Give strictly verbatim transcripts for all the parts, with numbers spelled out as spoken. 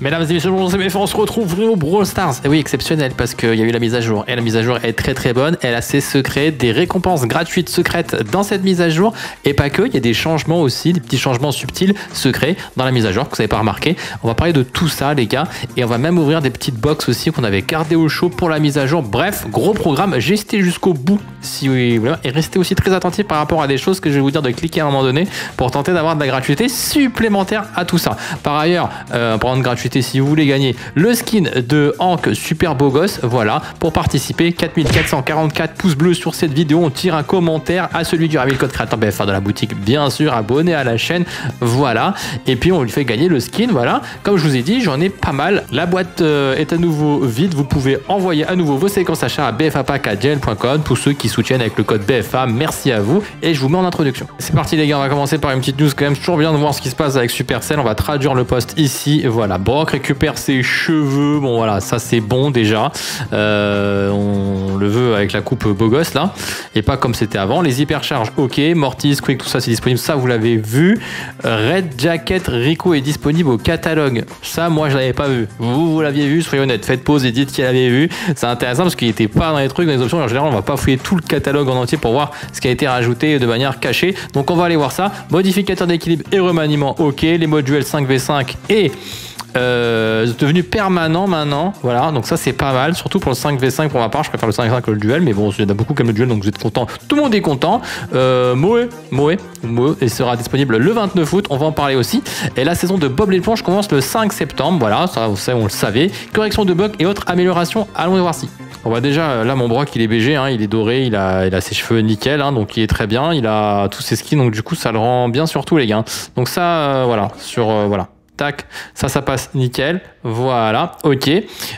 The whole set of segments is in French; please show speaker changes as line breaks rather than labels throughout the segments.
Mesdames et messieurs, bonjour, c'est Méfant, on se retrouve au Brawl Stars. Et oui, exceptionnel parce qu'il y a eu la mise à jour. Et la mise à jour est très très bonne. Elle a ses secrets, des récompenses gratuites secrètes dans cette mise à jour. Et pas que, il y a des changements aussi, des petits changements subtils, secrets dans la mise à jour que vous n'avez pas remarqué. On va parler de tout ça, les gars. Et on va même ouvrir des petites box aussi qu'on avait gardées au chaud pour la mise à jour. Bref, gros programme. Restez jusqu'au bout si oui, voilà. Et restez aussi très attentifs par rapport à des choses que je vais vous dire de cliquer à un moment donné pour tenter d'avoir de la gratuité supplémentaire à tout ça. Par ailleurs, euh, en parlant de gratuité, si vous voulez gagner le skin de Hank super beau gosse, voilà, pour participer, quatre mille quatre cent quarante-quatre pouces bleus sur cette vidéo, on tire un commentaire à celui qui aura mis le code créateur B F A dans la boutique, bien sûr, abonné à la chaîne, voilà, et puis on lui fait gagner le skin, voilà, comme je vous ai dit, j'en ai pas mal, la boîte euh, est à nouveau vide, vous pouvez envoyer à nouveau vos séquences achats à b f a pack arobase gmail point com pour ceux qui soutiennent avec le code B F A, merci à vous, et je vous mets en introduction. C'est parti les gars, on va commencer par une petite news quand même, toujours bien de voir ce qui se passe avec Supercell, on va traduire le post ici, voilà, Brock récupère ses cheveux, bon voilà, ça c'est bon déjà, euh, on le veut avec la coupe beau gosse là, et pas comme c'était avant, les hypercharges ok, Mortis, Quick, tout ça c'est disponible, ça vous l'avez vu, Red Jacket Rico est disponible au catalogue, ça moi je l'avais pas vu, vous vous l'aviez vu, soyez honnête, faites pause et dites qu'il l'avait vu, c'est intéressant parce qu'il était pas dans les trucs, dans les options, en général on va pas fouiller tout le catalogue en entier pour voir ce qui a été rajouté de manière cachée, donc on va aller voir ça, modificateur d'équilibre et remaniement ok, les modules cinq v cinq et Euh, devenu permanent maintenant, voilà, donc ça c'est pas mal, surtout pour le cinq v cinq pour ma part, je préfère le cinq v cinq que le duel, mais bon, il y en a beaucoup qui aiment le duel, donc vous êtes content, tout le monde est content. euh, Moe, Moe, Moe, et sera disponible le vingt-neuf août, on va en parler aussi, et la saison de Bob l'éponge commence le cinq septembre, voilà, ça vous savez, on le savait, correction de bugs et autres améliorations, allons voir si. On va déjà, là mon Brock il est B G, hein, il est doré, il a, il a ses cheveux nickel, hein, donc il est très bien, il a tous ses skins, donc du coup ça le rend bien sur tous les gars, donc ça, euh, voilà, sur, euh, voilà. Tac, ça, ça passe nickel. Voilà, ok.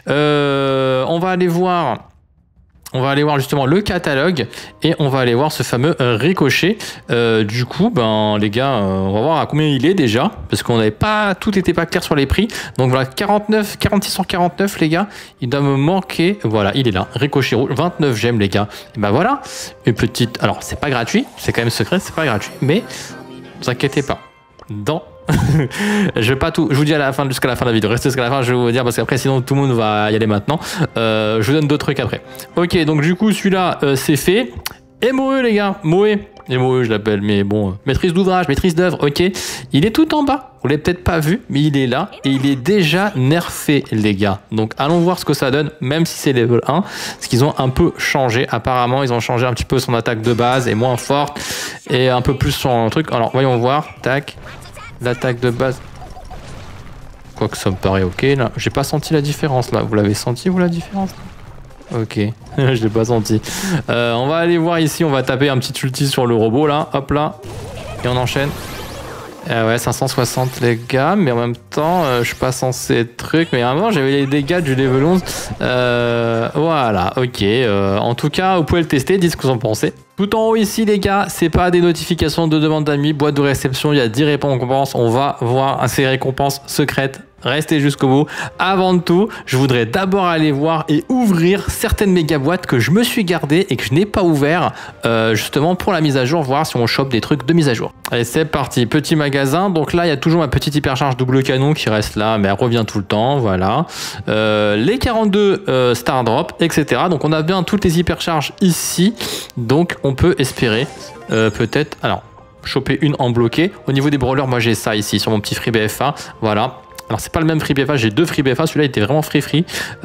Euh, on va aller voir... On va aller voir justement le catalogue et on va aller voir ce fameux euh, ricochet. Euh, du coup, ben les gars, euh, on va voir à combien il est déjà parce qu'on n'avait pas, tout n'était pas clair sur les prix. Donc voilà, quarante-neuf, quarante-six sur quarante-neuf les gars. Il doit me manquer. Voilà, il est là. Ricochet rouge, vingt-neuf gemmes les gars. Et ben voilà, une petite. Alors c'est pas gratuit, c'est quand même secret, c'est pas gratuit, mais ne vous inquiétez pas. Dans je vais pas tout, je vous dis à la fin, jusqu'à la fin de la vidéo, restez jusqu'à la fin, je vais vous dire parce qu'après sinon tout le monde va y aller maintenant. Euh, je vous donne d'autres trucs après. Ok, donc du coup celui-là euh, c'est fait. Et Moe les gars, Moe, et Moe je l'appelle, mais bon, euh, maîtrise d'ouvrage, maîtrise d'œuvre, ok. Il est tout en bas, vous l'avez peut-être pas vu, mais il est là et il est déjà nerfé les gars. Donc allons voir ce que ça donne, même si c'est level un, parce qu'ils ont un peu changé. Apparemment ils ont changé un petit peu son attaque de base, est moins forte et un peu plus son truc. Alors voyons voir, tac. L'attaque de base. Quoique ça me paraît ok là. J'ai pas senti la différence là. Vous l'avez senti vous la différence là? Ok. Je l'ai pas senti. Euh, on va aller voir ici. On va taper un petit ulti sur le robot là. Hop là. Et on enchaîne. Euh, ouais, cinq cent soixante les gars. Mais en même temps, euh, je suis pas censé être truc. Mais à un moment, j'avais les dégâts du level onze. Euh, voilà. Ok. Euh, en tout cas, vous pouvez le tester. Dites ce que vous en pensez. Tout en haut ici les gars, c'est pas des notifications de demande d'amis, boîte de réception, il y a dix récompenses, on va voir ces récompenses secrètes. Restez jusqu'au bout. Avant de tout, je voudrais d'abord aller voir et ouvrir certaines méga boîtes que je me suis gardées et que je n'ai pas ouvert euh, justement pour la mise à jour, voir si on chope des trucs de mise à jour. Allez, c'est parti. Petit magasin. Donc là, il y a toujours ma petite hypercharge double canon qui reste là, mais elle revient tout le temps. Voilà. Euh, les quarante-deux euh, Star Drop, et cetera. Donc on a bien toutes les hypercharges ici. Donc on peut espérer euh, peut-être... Alors, choper une en bloqué. Au niveau des brawlers, moi j'ai ça ici sur mon petit free B F A. Voilà. Alors c'est pas le même free B F A, j'ai deux free B F A, celui-là était vraiment free free,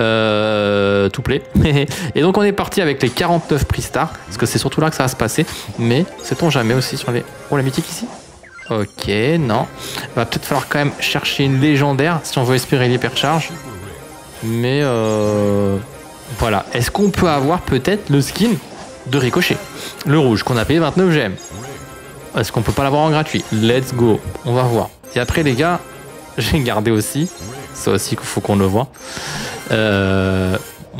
euh, tout plaît. Et donc on est parti avec les quarante-neuf prix star, parce que c'est surtout là que ça va se passer, mais sait-on jamais aussi sur les... Oh la mythique ici. Ok, non. Il va peut-être falloir quand même chercher une légendaire si on veut espérer l'hypercharge. Mais euh... voilà, est-ce qu'on peut avoir peut-être le skin de Ricochet, le rouge qu'on a payé vingt-neuf gemmes? Est-ce qu'on peut pas l'avoir en gratuit? Let's go, on va voir. Et après les gars, j'ai gardé aussi, ça aussi qu'il faut qu'on le voit. Euh...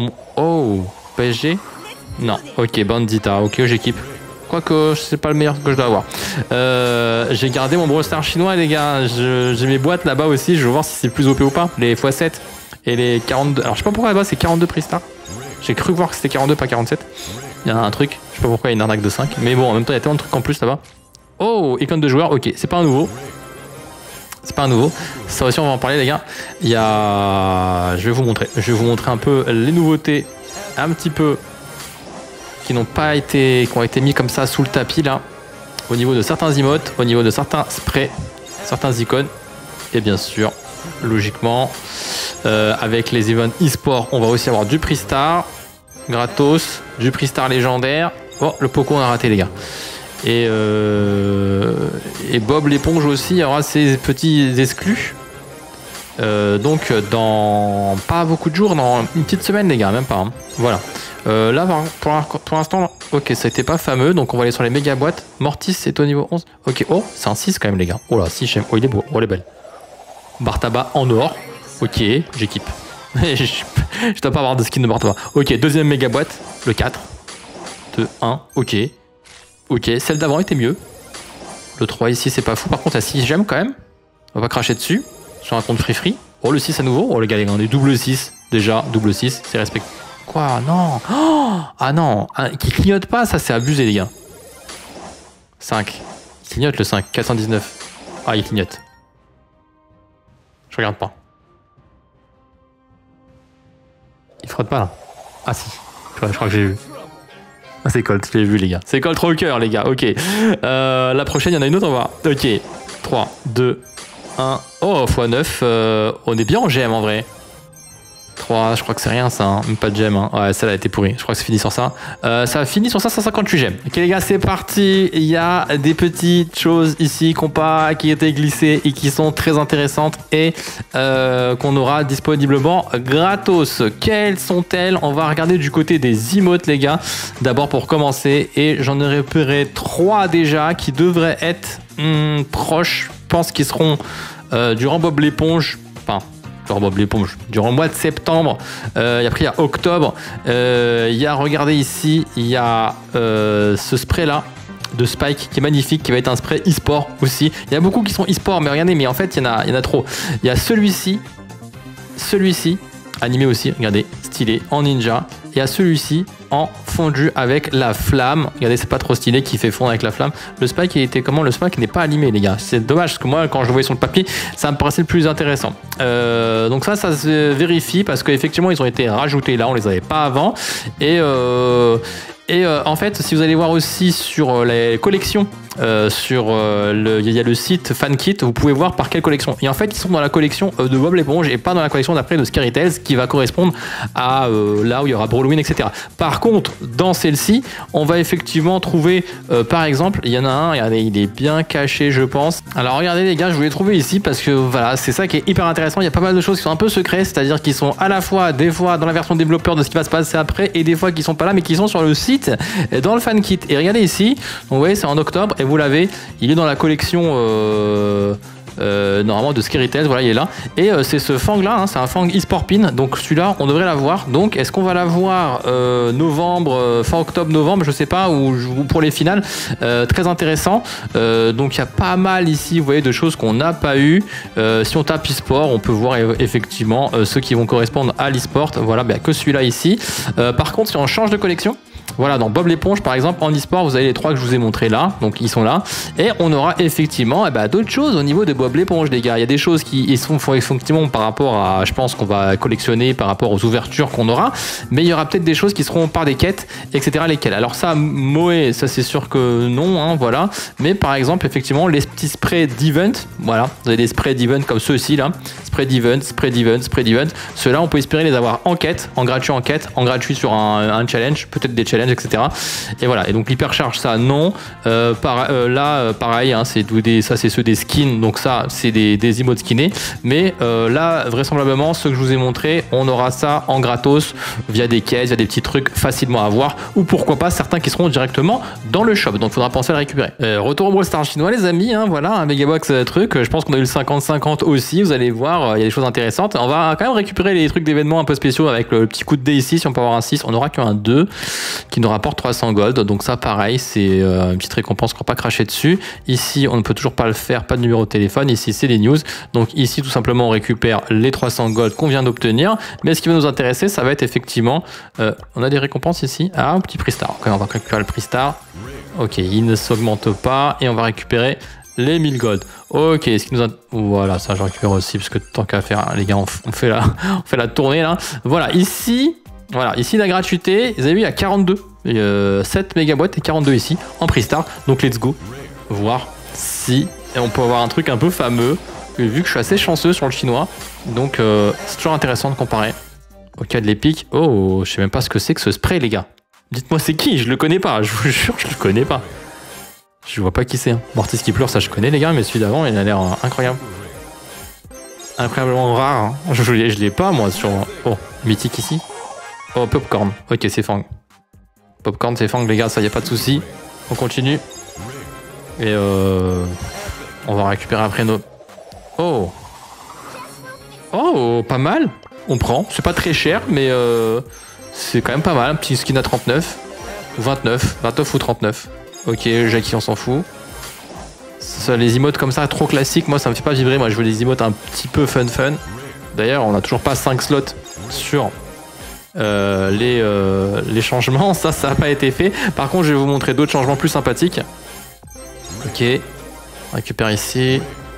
Oh, P S G? Non, ok, Bandita, ok, j'équipe. Quoique, c'est pas le meilleur que je dois avoir. Euh, j'ai gardé mon Brawl Stars chinois, les gars. J'ai mes boîtes là-bas aussi, je veux voir si c'est plus O P ou pas. Les fois sept et les quarante-deux. Alors, je sais pas pourquoi là-bas c'est quarante-deux prix star. J'ai cru voir que c'était quarante-deux, pas quarante-sept. Il y a un truc, je sais pas pourquoi il y a une arnaque de cinq. Mais bon, en même temps, il y a tellement de trucs en plus là-bas. Oh, icône de joueur, ok, c'est pas un nouveau. C'est pas un nouveau. Ça aussi, on va en parler, les gars. Il y a... Je vais vous montrer. Je vais vous montrer un peu les nouveautés, un petit peu, qui n'ont pas été... qui ont été mis comme ça sous le tapis, là. Au niveau de certains emotes, au niveau de certains sprays, certains icônes. Et bien sûr, logiquement, euh, avec les events e-sport, on va aussi avoir du prix star gratos, du prix star légendaire. Oh, le Poco, on a raté, les gars. Et, euh, et Bob l'éponge aussi aura ses petits exclus. Euh, donc, dans pas beaucoup de jours, dans une petite semaine, les gars, même pas. Hein. Voilà. Euh, là, pour, pour l'instant, ok, ça n'était pas fameux, donc on va aller sur les méga boîtes. Mortis est au niveau onze. Ok, oh, c'est un six quand même, les gars. Oh là, six, j'aime. Oh, il est beau, oh, il est belle. Bartaba en or. Ok, j'équipe. je, je dois pas avoir de skin de Bartaba. Ok, deuxième méga boîte, le quatre. deux, un, ok. Ok, celle d'avant était mieux. Le trois ici, c'est pas fou. Par contre, la six, j'aime quand même. On va pas cracher dessus. Sur un compte free free. Oh, le six à nouveau. Oh, les gars, les gars, on est double six. Déjà, double six, c'est respect. Quoi? Non. Oh, ah non. Un, qui clignote pas, ça, c'est abusé, les gars. cinq. Il clignote le cinq. quatre cent dix-neuf. Ah, il clignote. Je regarde pas. Il frotte pas, là. Ah, si. Je crois que j'ai vu. Ah, c'est Colt, je l'ai vu, les gars. C'est Colt Rocker, les gars. Ok. Euh, la prochaine, il y en a une autre, on va. Ok. trois, deux, un. Oh, fois neuf. Euh, on est bien en G M en vrai. trois, je crois que c'est rien ça, hein. Même pas de gemme. Hein. Ouais, celle-là a été pourrie. Je crois que c'est fini sur ça. Euh, ça a fini sur ça, cent cinquante-huit gemmes. Ok, les gars, c'est parti. Il y a des petites choses ici qu'on pas, qui étaient glissées et qui sont très intéressantes et euh, qu'on aura disponiblement gratos. Quelles sont-elles? On va regarder du côté des emotes, les gars. D'abord pour commencer. Et j'en ai repéré trois déjà qui devraient être hum, proches. Je pense qu'ils seront euh, durant Bob l'éponge. Enfin. Bob l'éponge. Durant le mois de septembre, euh, et après il y a octobre, euh, il y a, regardez ici, il y a euh, ce spray là de Spike qui est magnifique, qui va être un spray e-sport aussi. Il y a beaucoup qui sont e-sport, mais regardez, mais en fait il y en a, il y en a trop. Il y a celui-ci, celui-ci, animé aussi, regardez, stylé, en ninja. Il y a celui-ci en fondu avec la flamme. Regardez, c'est pas trop stylé qui fait fondre avec la flamme. Le Spike, il était comment? Le Spike n'est pas animé, les gars. C'est dommage parce que moi, quand je le voyais sur le papier, ça me paraissait le plus intéressant. Euh, donc ça, ça se vérifie parce qu'effectivement, ils ont été rajoutés là. On les avait pas avant. Et, euh, et euh, en fait, si vous allez voir aussi sur les collections, Euh, sur euh, le, il y a le site FanKit, vous pouvez voir par quelle collection. Et en fait, ils sont dans la collection euh, de Bob l'éponge et pas dans la collection d'après de Scary Tales qui va correspondre à euh, là où il y aura Brawlwin, et cetera. Par contre, dans celle-ci, on va effectivement trouver, euh, par exemple, il y en a un, regardez, il est bien caché, je pense. Alors regardez les gars, je vous l'ai trouvé ici parce que voilà, c'est ça qui est hyper intéressant. Il y a pas mal de choses qui sont un peu secrètes, c'est-à-dire qu'ils sont à la fois des fois dans la version développeur de ce qui va se passer après et des fois qui sont pas là mais qui sont sur le site dans le FanKit. Et regardez ici, donc vous voyez, c'est en octobre. Et vous l'avez, il est dans la collection euh, euh, normalement de Scary Tales, voilà, il est là. Et euh, c'est ce fang là, hein, c'est un fang e-sport pin, donc celui-là on devrait l'avoir. Donc est-ce qu'on va l'avoir euh, novembre, euh, fin octobre, novembre, je sais pas, ou, ou pour les finales, euh, très intéressant. Euh, donc il y a pas mal ici, vous voyez, de choses qu'on n'a pas eu. Euh, si on tape e-sport, on peut voir effectivement euh, ceux qui vont correspondre à l'e-sport. Voilà, bah, que celui-là ici. Euh, par contre, si on change de collection, voilà, dans Bob l'éponge par exemple, en e-sport, vous avez les trois que je vous ai montrés là, donc ils sont là. Et on aura effectivement eh ben, d'autres choses au niveau de Bob l'éponge, les gars. Il y a des choses qui sont effectivement par rapport à, je pense qu'on va collectionner par rapport aux ouvertures qu'on aura, mais il y aura peut-être des choses qui seront par des quêtes, et cetera. Lesquelles? Alors ça, Moé, ça c'est sûr que non, hein, voilà. Mais par exemple, effectivement, les petits sprays d'event, voilà, vous avez des sprays d'event comme ceux-ci là, spray d'event, spray d'event, spray d'event. Ceux-là, on peut espérer les avoir en quête, en gratuit en quête, en gratuit sur un, un challenge, peut-être des challenges, et cetera. Et voilà. Et donc l'hypercharge, ça non. Euh, par, euh, là, euh, pareil, hein, c'est des, ça c'est ceux des skins. Donc ça, c'est des, des emotes skinnés. Mais euh, là, vraisemblablement, ceux que je vous ai montrés, on aura ça en gratos via des caisses, via des petits trucs facilement à voir. Ou pourquoi pas certains qui seront directement dans le shop. Donc il faudra penser à le récupérer. Euh, retour au Brawl Stars chinois, les amis. Hein, voilà, un Megabox euh, truc. Je pense qu'on a eu le cinquante cinquante aussi. Vous allez voir, il euh, y a des choses intéressantes. On va quand même récupérer les trucs d'événements un peu spéciaux avec le, le petit coup de dé ici. Si on peut avoir un six, on n'aura qu'un deux qui nous rapporte trois cents gold. Donc ça, pareil, c'est euh, une petite récompense qu'on ne va pas cracher dessus. Ici, on ne peut toujours pas le faire. Pas de numéro de téléphone. Ici, c'est les news. Donc ici, tout simplement, on récupère les trois cents gold qu'on vient d'obtenir. Mais ce qui va nous intéresser, ça va être effectivement... Euh, on a des récompenses ici. Ah, un petit prix star. Okay, on va récupérer le prix star. Ok, il ne s'augmente pas. Et on va récupérer les mille gold. Ok, ce qui nous a... Voilà, ça je récupère aussi, parce que tant qu'à faire, hein, les gars, on, on, fait la, on fait la tournée là. Voilà, ici, voilà, ici la gratuité, vous avez vu, il y a quarante-deux. Et euh, sept mégaboîtes et quarante-deux ici, en prix star. Donc let's go, voir si et on peut avoir un truc un peu fameux, vu que je suis assez chanceux sur le chinois. Donc euh, c'est toujours intéressant de comparer. Au cas de l'épique, oh, je sais même pas ce que c'est que ce spray, les gars. Dites-moi c'est qui, je le connais pas, je vous jure, je le connais pas. Je vois pas qui c'est. Hein. Mortis qui pleure, ça je connais les gars, mais celui d'avant il a l'air euh, incroyable. Incroyablement rare. Hein. Je, je, je l'ai pas moi sur... Oh, mythique ici. Oh, Popcorn. Ok, c'est Fang. Popcorn, c'est Fang les gars, ça y a pas de souci. On continue. Et euh... on va récupérer après nos... Oh. Oh, pas mal. On prend. C'est pas très cher, mais euh... c'est quand même pas mal. Un petit skin à trente-neuf. Ou vingt-neuf. vingt-neuf ou trente-neuf. Ok, Jackie, on s'en fout. Ça, les emotes comme ça, trop classiques, moi ça me fait pas vibrer. Moi je veux des emotes un petit peu fun fun. D'ailleurs, on a toujours pas cinq slots sur euh, les, euh, les changements. Ça, ça n'a pas été fait. Par contre, je vais vous montrer d'autres changements plus sympathiques. Ok. On récupère ici.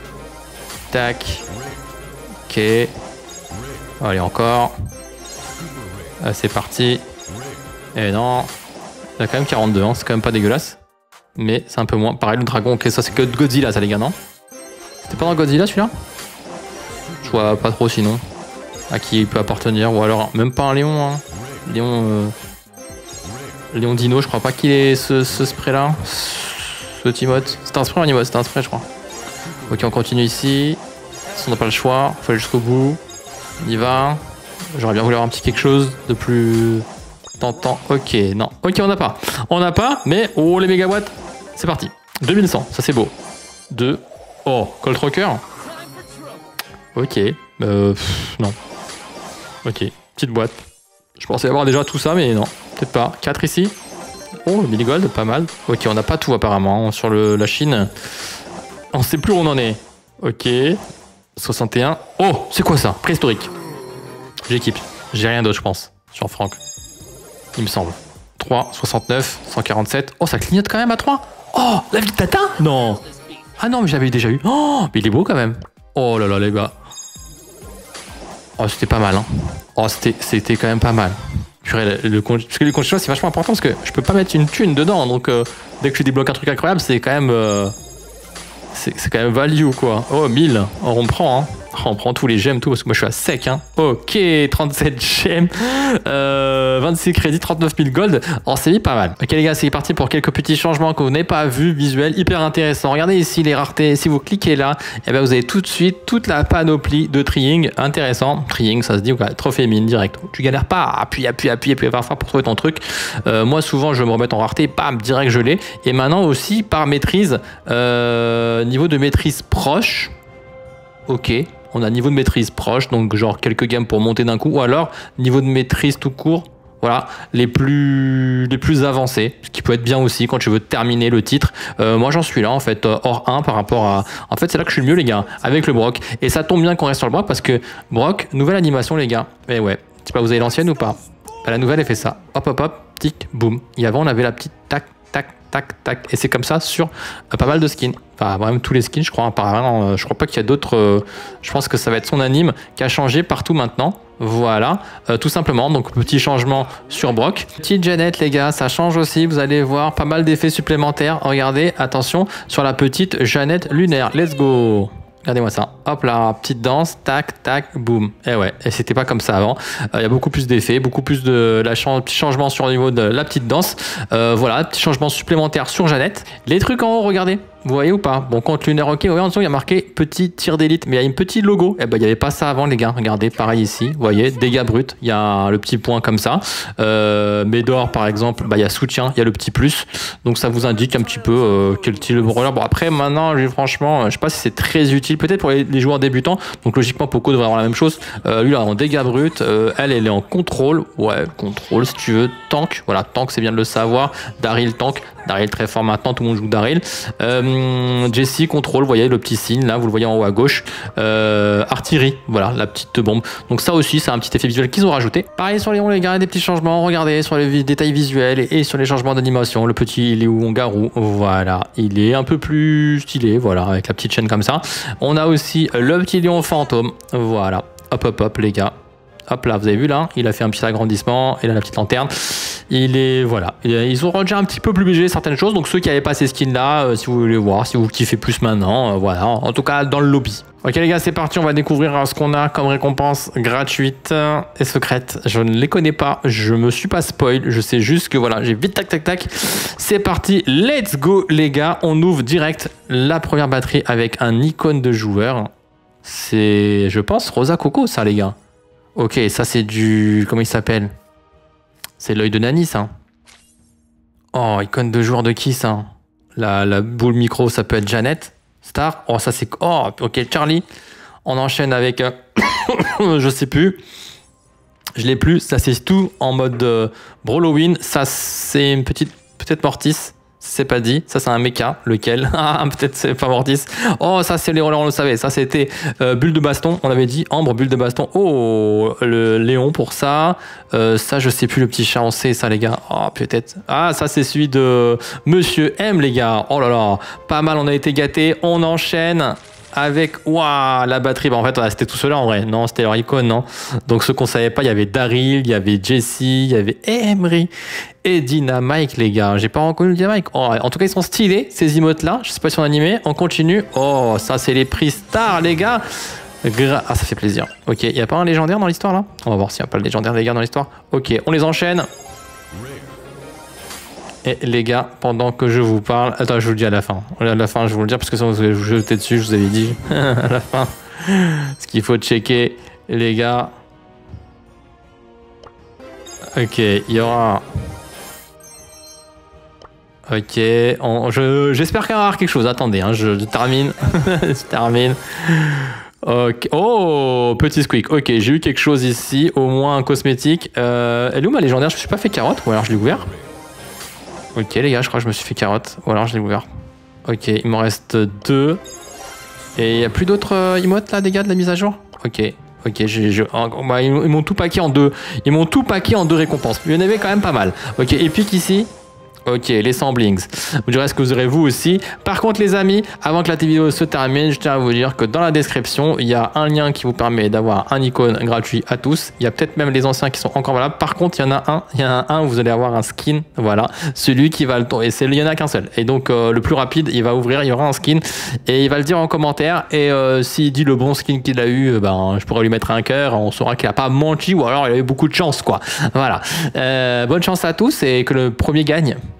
Tac. Ok. Allez, encore. Ah, c'est parti. Et non. Il y a quand même quarante-deux, hein. C'est quand même pas dégueulasse. Mais c'est un peu moins. Pareil, le dragon, ok, ça c'est que Godzilla, ça les gars, non? C'était pas dans Godzilla celui-là? Je vois pas trop sinon. À qui il peut appartenir. Ou alors, même pas un Léon. Hein. Léon. Euh... Léon Dino, je crois pas qu'il ait ce, ce spray-là. Ce Timote. C'était un spray ou un Emote? C'était un spray, je crois. Ok, on continue ici. Si on n'a pas le choix, faut aller jusqu'au bout. On y va. J'aurais bien voulu avoir un petit quelque chose de plus tentant. Ok, non. Ok, on n'a pas. On n'a pas, mais oh, les mégaboîtes. C'est parti. deux mille cent, ça c'est beau. deux. Oh, Colt Rocker. Ok. Euh, pff, non. Ok, petite boîte. Je pensais avoir déjà tout ça, mais non. Peut-être pas. quatre ici. Oh, le mille gold, pas mal. Ok, on n'a pas tout apparemment sur le, la Chine. On sait plus où on en est. Ok. soixante et un. Oh, c'est quoi ça? Préhistorique. J'équipe. J'ai rien d'autre, je pense. Sur Franck. Il me semble. trois, soixante-neuf, cent quarante-sept. Oh, ça clignote quand même à trois. Oh, la vie de Tata? Non. Ah non, mais j'avais déjà eu. Oh, mais il est beau quand même. Oh là là, les gars. Oh, c'était pas mal, hein. Oh, c'était quand même pas mal. Le, le, parce que les conditions, c'est vachement important parce que je peux pas mettre une thune dedans. Donc, euh, dès que je débloque un truc incroyable, c'est quand même... Euh, c'est quand même value, quoi. Oh, mille. Oh, on prend, hein. On prend tous les gemmes, tout, parce que moi je suis à sec, hein. Ok, trente-sept gemmes, euh, vingt-six crédits, trente-neuf mille gold. On s'est mis pas mal. Ok les gars, c'est parti pour quelques petits changements que vous n'avez pas vu, visuels, hyper intéressants. Regardez ici les raretés. Si vous cliquez là, et ben vous avez tout de suite toute la panoplie de triing. Intéressant. Triing, ça se dit, okay, trophée mine direct. Tu galères pas, appuie, appuie, appuie, appuie, parfois pour trouver ton truc. Euh, moi souvent je me remets en rareté, bam, direct je l'ai. Et maintenant aussi par maîtrise, euh, niveau de maîtrise proche. Ok. On a niveau de maîtrise proche, donc genre quelques gammes pour monter d'un coup, ou alors niveau de maîtrise tout court, voilà, les plus, les plus avancés, ce qui peut être bien aussi quand tu veux terminer le titre. Euh, moi j'en suis là en fait, hors un par rapport à... En fait c'est là que je suis le mieux les gars, avec le Brock. Et ça tombe bien qu'on reste sur le Brock parce que Brock, nouvelle animation les gars. Et ouais, je sais pas, vous avez l'ancienne ou pas? La nouvelle elle fait ça, hop hop hop, tic, boum. Et avant on avait la petite tac, tac, tac, tac. Et c'est comme ça sur euh, pas mal de skins. Enfin, vraiment tous les skins, je crois. Apparemment, euh, je crois pas qu'il y a d'autres. Euh, je pense que ça va être son anime qui a changé partout maintenant. Voilà, euh, tout simplement. Donc, petit changement sur Brock. Petite Jeannette, les gars, ça change aussi. Vous allez voir pas mal d'effets supplémentaires. Regardez, attention, sur la petite Jeannette lunaire. Let's go! Regardez-moi ça. Hop là, petite danse, tac, tac, boum. Et ouais, et c'était pas comme ça avant. Il euh, y a beaucoup plus d'effets, beaucoup plus de la ch petit changement sur le niveau de la petite danse. Euh, voilà, petit changement supplémentaire sur Jeannette. Les trucs en haut, regardez. Vous voyez ou pas? Bon, compte lunaire, ok. Oui, en dessous, il y a marqué petit tir d'élite, mais il y a un petit logo. Et ben, il n'y avait pas ça avant, les gars. Regardez, pareil ici. Vous voyez, dégâts bruts. Il y a le petit point comme ça. Euh, Médor, par exemple, bah, il y a soutien, il y a le petit plus. Donc, ça vous indique un petit peu euh, quel type de brawler. Bon, après, maintenant, lui, franchement, je sais pas si c'est très utile. Peut-être pour les, les joueurs débutants. Donc, logiquement, Poco devrait avoir la même chose. Euh, lui, là, en dégâts bruts. Euh, elle, elle est en contrôle. Ouais, contrôle, si tu veux. Tank. Voilà, tank, c'est bien de le savoir. Daryl, tank. Daryl, très fort maintenant. Tout le monde joue Daryl. Euh, euh, Jessie contrôle, vous voyez le petit signe là, vous le voyez en haut à gauche. Euh, artillerie, voilà la petite bombe. Donc ça aussi, c'est un petit effet visuel qu'ils ont rajouté. Pareil sur Léon, les gars, des petits changements. Regardez sur les détails visuels et, et sur les changements d'animation. Le petit Léon Garou, voilà, il est un peu plus stylé, voilà, avec la petite chaîne comme ça. On a aussi le petit Léon fantôme, voilà. Hop, hop, hop, les gars. Hop là, vous avez vu là, il a fait un petit agrandissement et là la petite lanterne. Il est, voilà, ils ont déjà un petit peu plus budget certaines choses. Donc ceux qui n'avaient pas ces skins là, euh, si vous voulez voir, si vous kiffez plus maintenant, euh, voilà, en tout cas dans le lobby. Ok les gars, c'est parti, on va découvrir ce qu'on a comme récompense gratuite et secrète. Je ne les connais pas, je me suis pas spoil, je sais juste que voilà, j'ai vite tac tac tac. C'est parti, let's go les gars, on ouvre direct la première batterie avec un icône de joueur. C'est, je pense, Rosa Coco ça les gars. Ok, ça c'est du, comment il s'appelle? C'est l'œil de Nani ça. Oh, icône de joueur de qui ça? La, la boule micro, ça peut être Janet. Star. Oh, ça c'est... Oh, ok, Charlie. On enchaîne avec... Euh... je sais plus. Je l'ai plus. Ça c'est tout en mode euh, Brawloween. Ça c'est une petite... Peut-être Mortis. C'est pas dit. Ça c'est un mecha. Lequel? Ah, peut-être c'est pas Mortis. Oh, ça c'est Léon, on le savait. Ça c'était euh, bulle de baston. On avait dit Ambre, bulle de baston. Oh, le Léon pour ça. Euh, ça je sais plus, le petit chat. On sait ça les gars. Oh, peut-être. Ah, ça c'est celui de Monsieur M les gars. Oh là là. Pas mal, on a été gâtés. On enchaîne avec waouh, la batterie. Bah, en fait, c'était tout cela en vrai. Non, c'était leur icône, non. Donc, ceux qu'on savait pas, il y avait Daryl, il y avait Jessie, il y avait Emery et Dynamite, les gars. J'ai pas reconnu Dynamite. Oh, en tout cas, ils sont stylés, ces emotes-là. Je sais pas si on animé. On continue. Oh, ça, c'est les prix stars, les gars. Gra ah, ça fait plaisir. Ok, il n'y a pas un légendaire dans l'histoire, là? On va voir s'il n'y a pas le légendaire, les gars, dans l'histoire. Ok, on les enchaîne. Et les gars, pendant que je vous parle... Attends, je vous le dis à la fin. À la fin, je vous le dis parce que sinon vous allez vous jeter dessus, je vous avais dit. À la fin. Ce qu'il faut checker, les gars. Ok, il y aura... Ok, on, je, j'espère qu'il y aura quelque chose. Attendez, hein, je, je termine. je termine. Ok. Oh, petit squeak. Ok, j'ai eu quelque chose ici. Au moins un cosmétique. Euh, elle est où ma légendaire? Je me suis pas fait carotte ou alors je l'ai ouvert? Ok les gars, je crois que je me suis fait carotte. Ou alors je l'ai ouvert. Ok, il m'en reste deux. Et il n'y a plus d'autres euh, emotes là, des gars, de la mise à jour? Ok, ok, j'ai, je, oh, bah, ils, ils m'ont tout paqué en deux. Ils m'ont tout paqué en deux récompenses. Il y en avait quand même pas mal. Ok, épique ici. Ok, les samplings. Vous direz ce que vous aurez vous aussi. Par contre les amis, avant que la vidéo se termine, je tiens à vous dire que dans la description, il y a un lien qui vous permet d'avoir un icône gratuit à tous. Il y a peut-être même les anciens qui sont encore valables. Par contre, il y en a un, il y en a un où vous allez avoir un skin. Voilà, celui qui va le tourner. Il y en a qu'un seul. Et donc euh, le plus rapide, il va ouvrir, il y aura un skin et il va le dire en commentaire. Et euh, s'il dit le bon skin qu'il a eu, ben je pourrais lui mettre un cœur. On saura qu'il a pas menti ou alors il a eu beaucoup de chance quoi. Voilà. Euh, bonne chance à tous et que le premier gagne.